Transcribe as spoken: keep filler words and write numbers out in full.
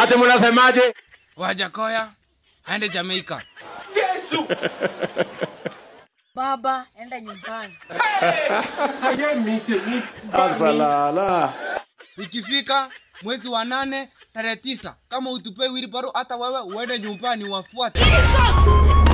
Ate mnasemaje? Wajakoya aende Jamaica. Yesu! Baba, enda nyumbani. Haye mite mite. Asalala. Ikifika mwezi wa nane tarehe tisa, kama utupei wheelbarrow hata wewe uende nyumbani wafuate.